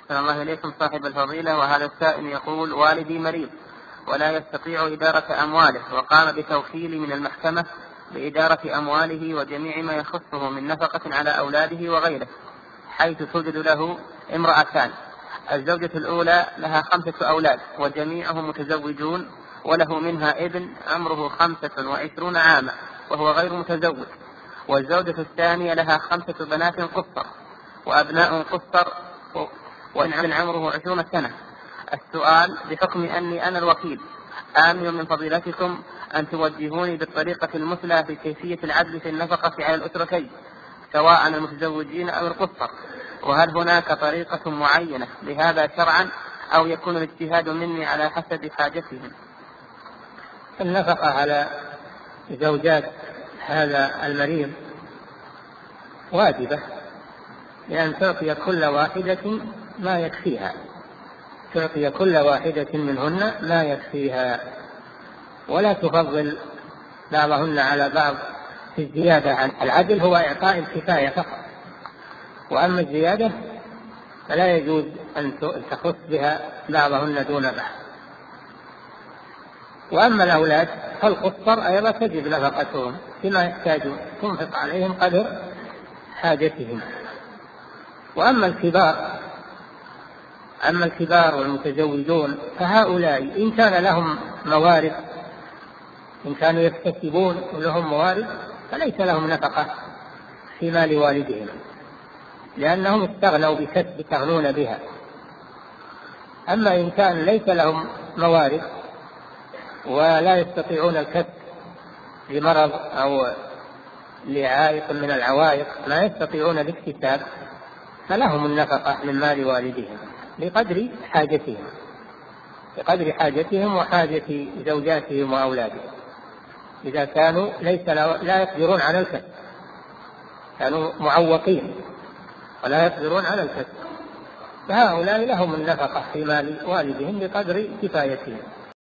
أحسن الله إليكم صاحب الفضيلة. وهذا السائل يقول: والدي مريض ولا يستطيع إدارة أمواله، وقام بتوكيلي من المحكمة بإدارة أمواله وجميع ما يخصه من نفقة على أولاده وغيره، حيث توجد له امرأتان. الزوجة الأولى لها 5 أولاد وجميعهم متزوجون، وله منها ابن عمره 25 عاما وهو غير متزوج. والزوجة الثانية لها 5 بنات قصر وأبناء قصر وابن عمره 20 سنة. السؤال: بحكم أني أنا الوكيل، آمل من فضيلتكم أن توجهوني بالطريقة المثلى في كيفية العدل في النفقة على الأسرتين سواء المتزوجين أو القصر، وهل هناك طريقة معينة لهذا شرعا أو يكون الاجتهاد مني على حسب حاجتهم؟ النفقة على زوجات هذا المريض واجبة، لأن تعطي كل واحدة ما يكفيها، تعطي كل واحدة منهن ما يكفيها، ولا تفضل بعضهن على بعض في الزيادة. عن العدل هو إعطاء الكفاية فقط، وأما الزيادة فلا يجوز أن تخص بها بعضهن دون بعض. وأما الأولاد فالقصر أيضا تجب نفقتهم بما يحتاجون، تنفق عليهم قدر حاجتهم. وأما الكبار والمتزوجون فهؤلاء إن كان لهم موارد، إن كانوا يكتسبون ولهم موارد فليس لهم نفقة في مال والدهم، لأنهم استغنوا بكسب تغنون بها. أما إن كان ليس لهم موارد ولا يستطيعون الكسب لمرض أو لعائق من العوائق لا يستطيعون الاكتساب، فلهم النفقة من مال والدهم بقدر حاجتهم وحاجة زوجاتهم وأولادهم. إذا كانوا لا يقدرون على الكسب، كانوا معوقين ولا يقدرون على الكسب، فهؤلاء لهم النفقة في مال والدهم بقدر كفايتهم.